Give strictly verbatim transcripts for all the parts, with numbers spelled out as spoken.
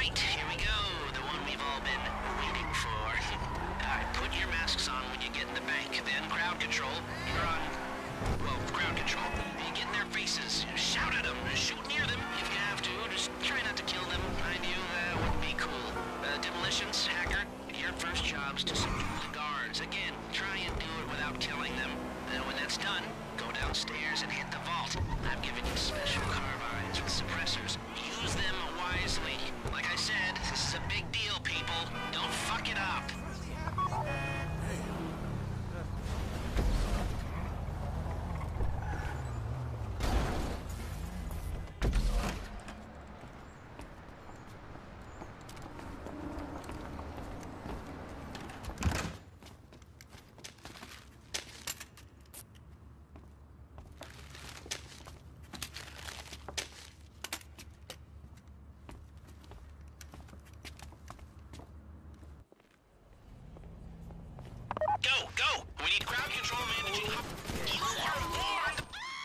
right, here we go. The one we've all been waiting for. Alright, put your masks on when you get in the bank. Then crowd control. You're on, well, crowd control. You get in their faces. Shout at them. Shoot near them if you have to. Just try not to kill them. Mind you, that would be cool. Uh, demolitions, hacker, your first job's to subdue the guards. Again, try and do it without killing them. Uh, when that's done, go downstairs and hit the vault. I've given you special carbines with suppressors. Use them wisely. Like I said, this is a big deal, people. Don't fuck it up. Go, go! We need crowd control managing. You are warned!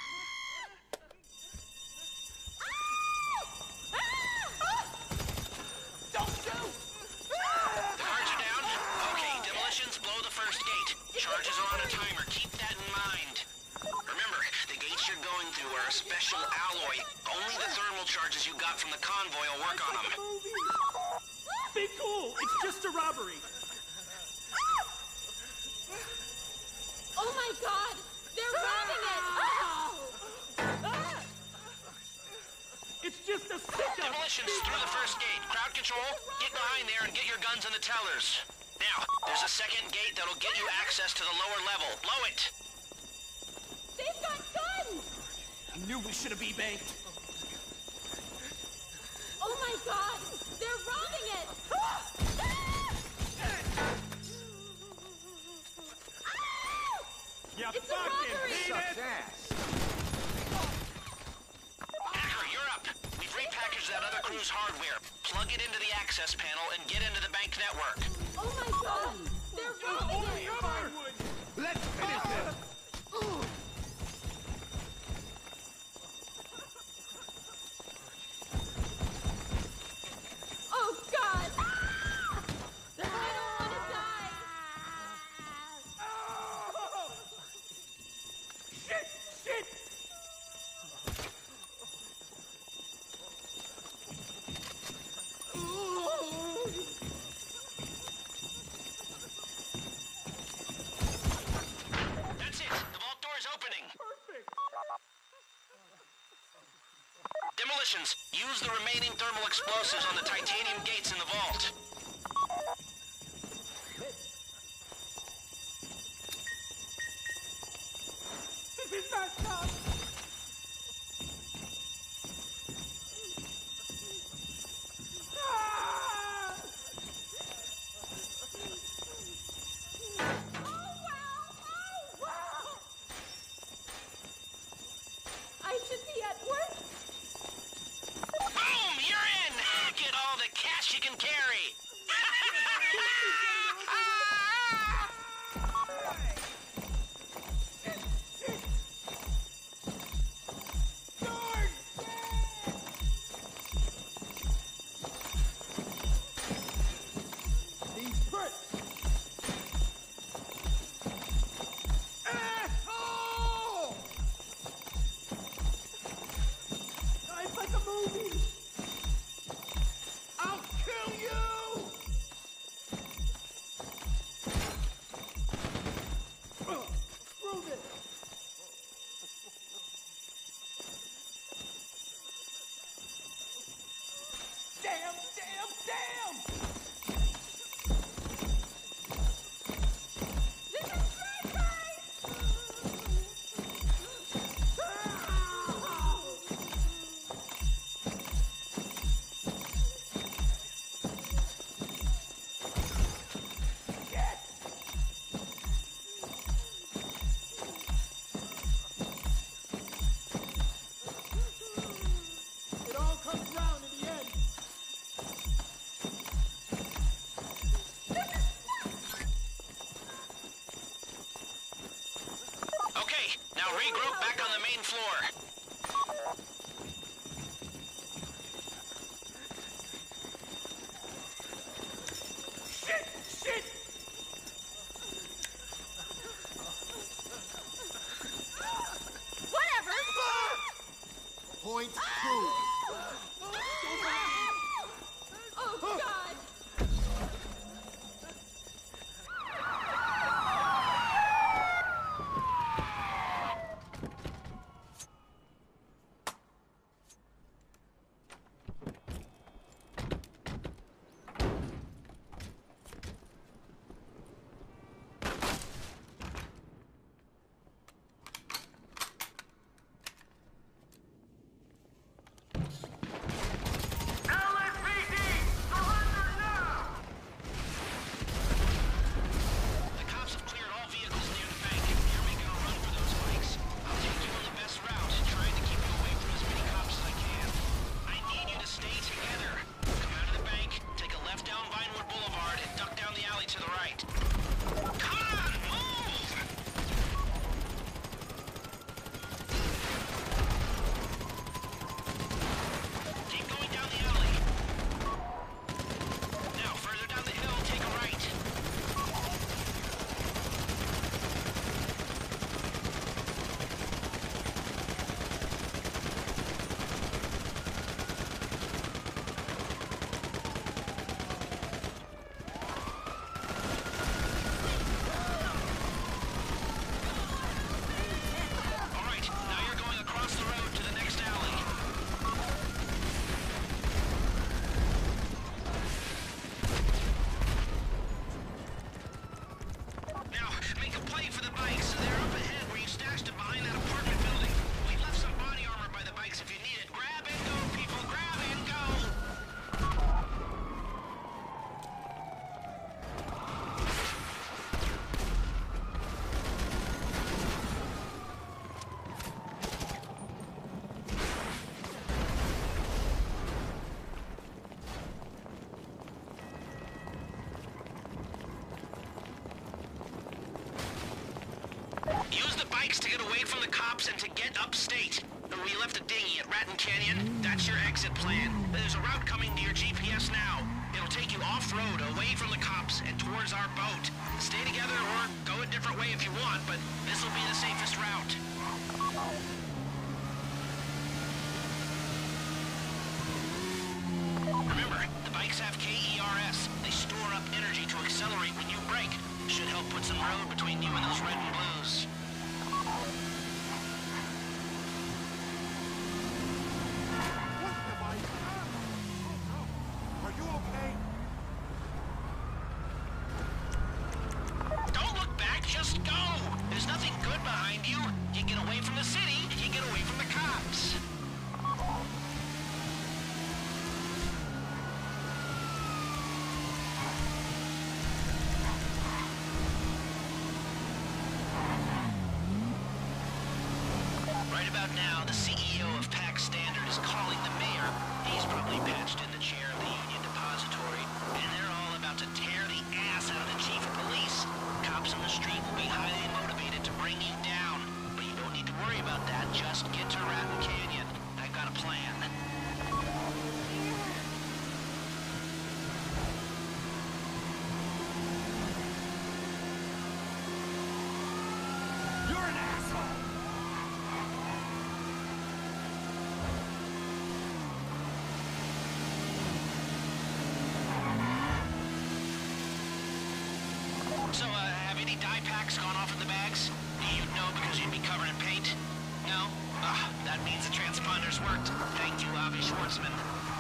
Don't shoot! The guards are down? Okay, demolitions, blow the first gate. Charges are on a timer. Keep that in mind. Remember, the gates you're going through are a special alloy. Only the thermal charges you got from the convoy will work on them. Be cool! It's just a robbery! Oh my god! They're robbing it! Ah! It's just a sicko! Demolitions through the first gate. Crowd control, get behind there and get your guns on the tellers. Now, there's a second gate that'll get you access to the lower level. Blow it! They've got guns! I knew we should have be-banked. Oh my god! They're robbing it! You It's a fucking robbery! beat it! Hacker, you're up. We've repackaged that other crew's hardware. Plug it into the access panel and get into the bank network. Oh my god! They're robbing it! Let's finish this! Oh god! I don't want to die! Shit! Shit! That's it. The vault door is opening. Perfect! Demolitions, use the remaining thermal explosives on the titanium gates in the vault. This is not tough! Ah! Oh wow! Oh wow! I should be at work. Boom! You're in! Get all the cash you can carry! These pricks! Asshole! It's like a movie! I'll kill you! Ugh, screw this! Damn, damn, damn! This is great, guys! Yes! It all comes round in the end. Point proved. Oh, God! Use the bikes to get away from the cops and to get upstate. We left a dinghy at Ratton Canyon. That's your exit plan. There's a route coming to your G P S now. It'll take you off-road, away from the cops, and towards our boat. Stay together or go a different way if you want, but this will be the safest route. Remember, the bikes have K E R S. They store up energy to accelerate when you brake. Should help put some road between you and those red and blues. What have I done? Oh no. Are you okay? Don't look back, just go! There's nothing good behind you. You get away from the city, you get away from the cops. Right about now, the C E O of PAC Standard is calling the mayor. He's probably patched in the chair of the Union Depository, and they're all about to tear the ass out of the chief of police. Cops on the street will be highly motivated to bring you down, but you don't need to worry about that. Just get to Ratton Canyon. I've got a plan. You're an asshole! So, uh, have any dye packs gone off in the bags? You'd know because you'd be covered in paint? No? Ah, that means the transponders worked. Thank you, Avi Schwartzman.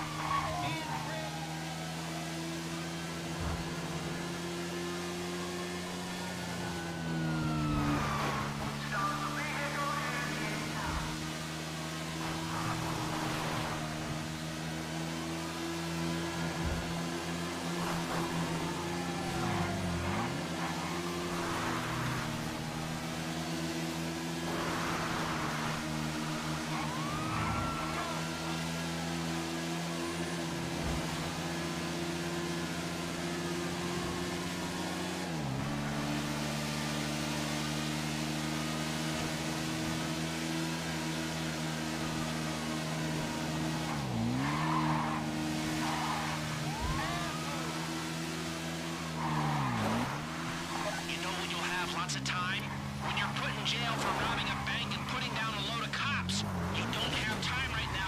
Lots of time. When you're put in jail for robbing a bank and putting down a load of cops, you don't have time right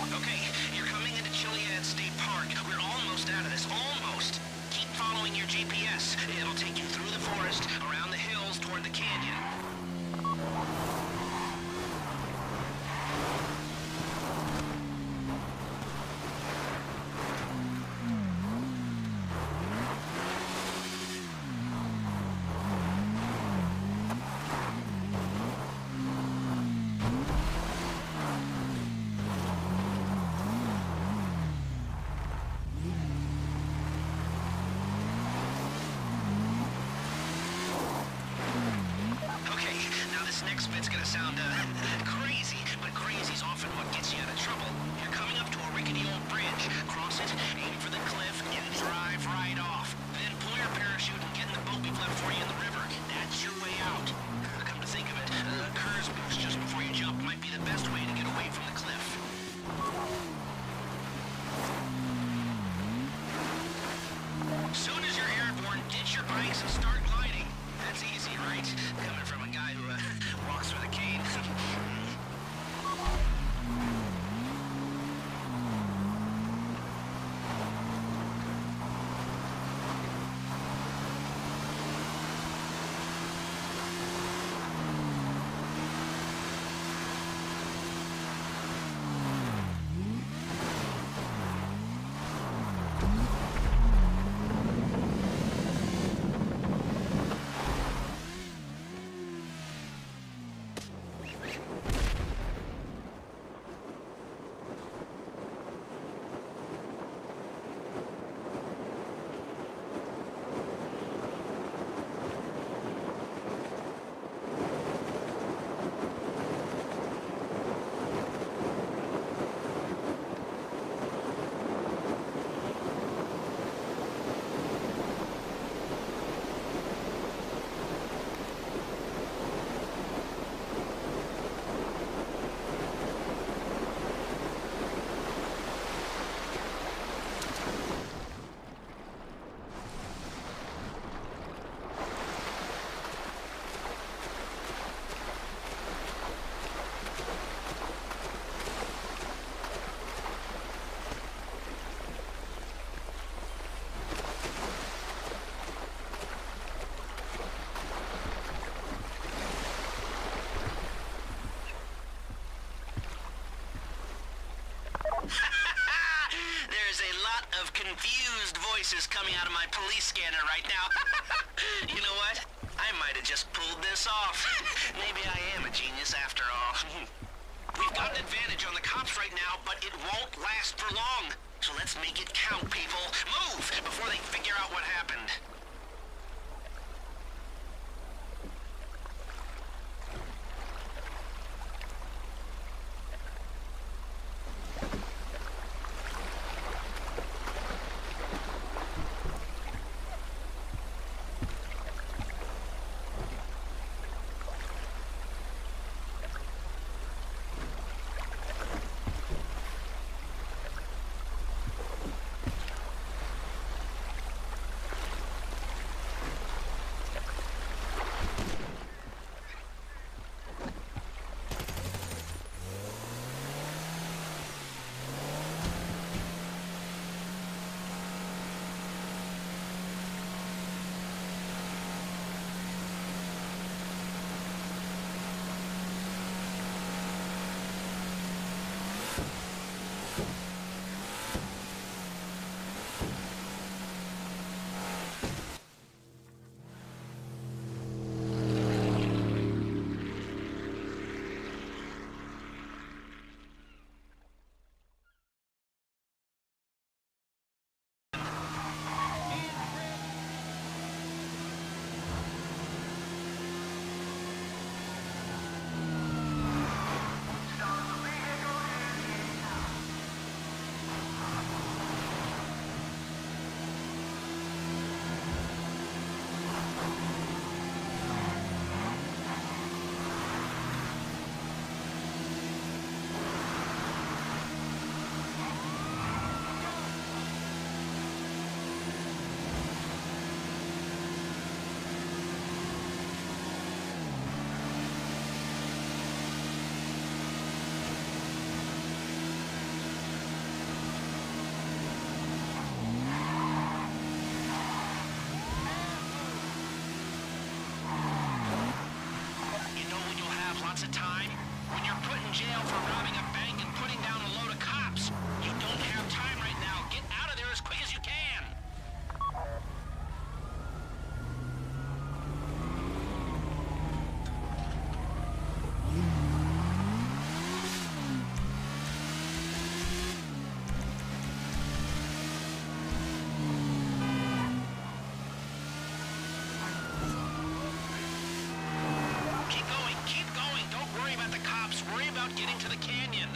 Okay, you're coming into Chiliad State Park. We're almost out of this. Almost. Keep following your G P S. It'll take you through the forest, around the hills, toward the canyon. This next bit's gonna sound, uh, crazy, but crazy's often what gets you out of trouble. You're coming up to a rickety old bridge. Cross it, aim for the cliff, and drive right off. Then pull your parachute and get in the boat we've left for you in the river. That's your way out. Come to think of it, uh, Kerr's boost just before you jump might be the best way to get away from the cliff. Soon as you're airborne, ditch your bikes and start gliding. That's easy, right? Coming from a guy who, uh, walks with a cane. There's a lot of confused voices coming out of my police scanner right now. You know what? I might have just pulled this off. Maybe I am a genius after all. We've got an advantage on the cops right now, but it won't last for long. So let's make it count, people. Move before they figure out what happened. about getting to the canyon.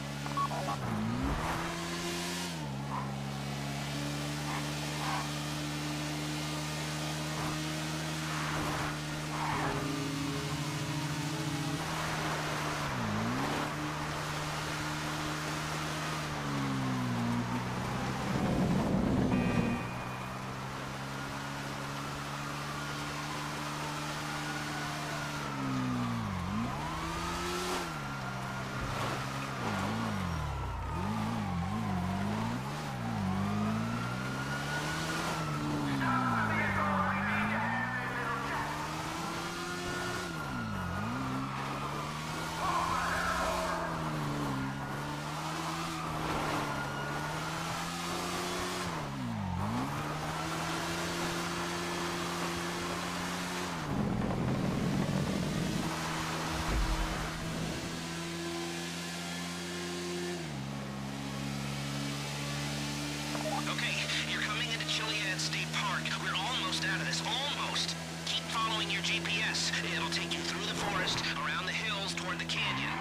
Okay, you're coming into Chiliad State Park. We're almost out of this. Almost. Keep following your G P S. It'll take you through the forest, around the hills, toward the canyon.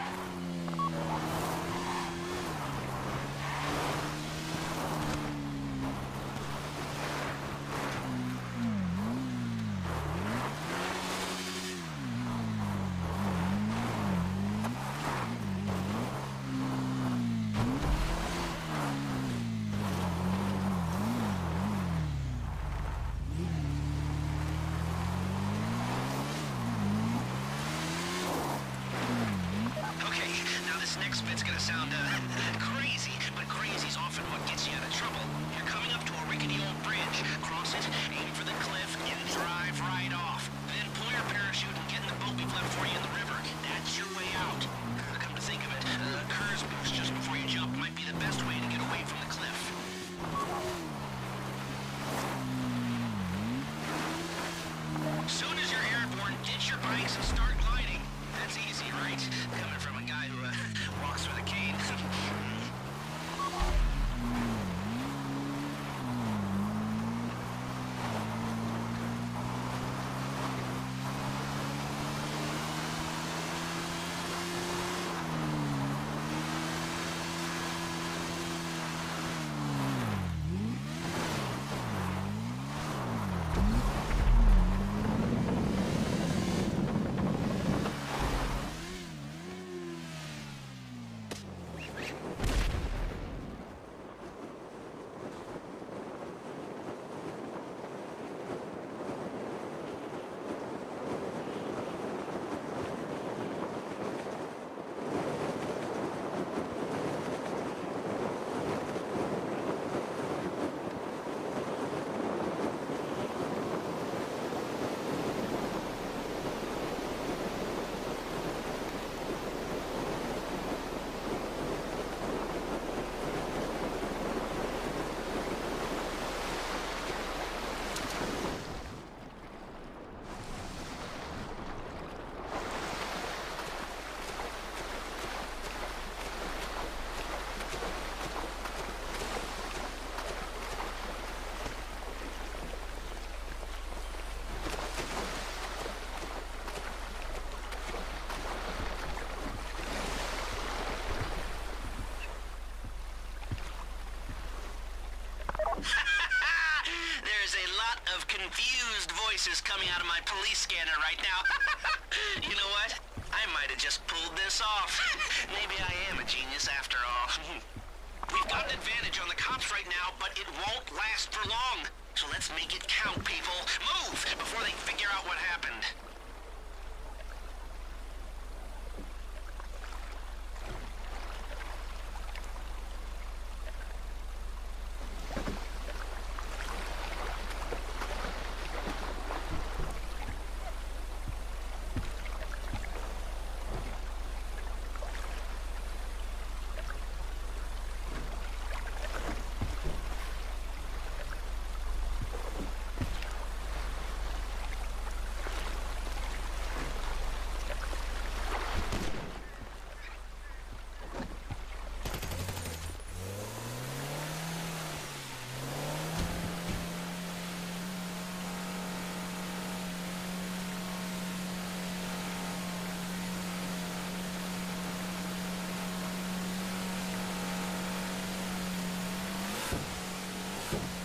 This next bit's gonna sound uh, crazy, but crazy's often what gets you out of trouble. You're coming up to a rickety old bridge. Cross it, aim for the cliff, and drive right off. Then pull your parachute and get in the boat we've left for you in the river. That's your way out. Uh, come to think of it, uh, Kerr's boost just before you jump might be the best way to get away from the cliff. Soon as you're airborne, ditch your bikes and start gliding. That's easy, right? Coming from a guy who uh, walks with a cane. Of confused voices coming out of my police scanner right now. You know what? I might have just pulled this off. Maybe I am a genius after all. We've got an advantage on the cops right now, but it won't last for long. So let's make it count, people. Move before they figure out what happened. Whoa!